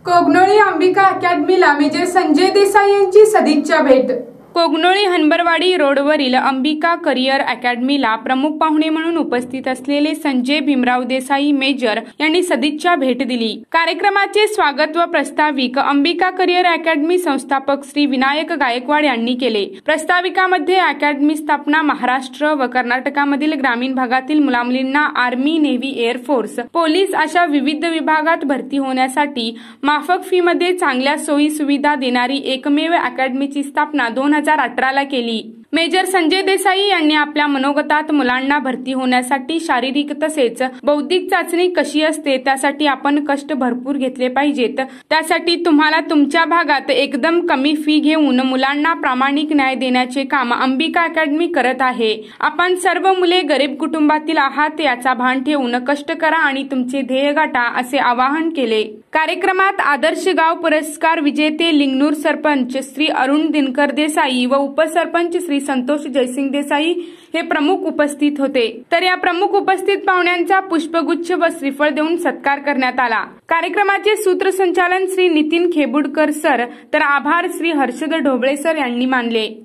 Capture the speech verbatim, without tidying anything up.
कोगनोळी अंबिका अकॅडमीला मेजर संजय देसाई यांची सदिच्छा भेट। कोगनोळी हनबरवाडी रोडवरील अंबिका करिअर अकॅडमीला प्रमुख पाहुणे म्हणून उपस्थित असलेले संजय भीमराव देसाई मेजर यांनी सदिच्छा भेट दिली। कार्यक्रमाचे स्वागत व प्रास्ताविक अंबिका करिअर अकॅडमी संस्थापक श्री विनायक गायकवाड यांनी केले। प्रास्ताविकामध्ये अकॅडमी स्थापना महाराष्ट्र व कर्नाटकामधील ग्रामीण भागातील मुलामुलींना आर्मी, नेव्ही, एअरफोर्स, पोलीस अशा विविध विभागात भरती होण्यासाठी माफक फी मध्ये चांगल्या सोयी सुविधा देणारी एकमेव अकॅडमीची स्थापना दोन हजार अठरा ला केली। मेजर संजय देसाई यांनी आपल्या मनोगतात मुलांना भरती होण्यासाठी शारीरिक तसेच बौद्धिक चाचणी कशी असते त्यासाठी आपण कष्ट भरपूर घेतले पाहिजेत। त्यासाठी तुम्हाला तुमच्या भागात एकदम कमी फी घेऊन मुलांना प्रामाणिक न्याय देण्याचे काम अंबिका अकॅडमी करत आहे। आपण सर्व मुले गरीब कुटुंबातील आहात याचा भान ठेवून कष्ट करा आणि तुमचे ध्येय गाठा असे आवाहन केले। कार्यक्रमात आदर्श गाव पुरस्कार विजेते लिंगनूर सरपंच श्री अरुण दिनकर देसाई व उपसरपंच श्री संतोष जयसिंग देसाई हे प्रमुख उपस्थित होते। तर या प्रमुख उपस्थित पाहुण्यांचा पुष्पगुच्छ व श्रीफळ देऊन सत्कार करण्यात आला। कार्यक्रमाचे सूत्रसंचालन श्री नितीन खेबुडकर सर तर आभार श्री हर्षद ढोबळे सर यांनी मानले।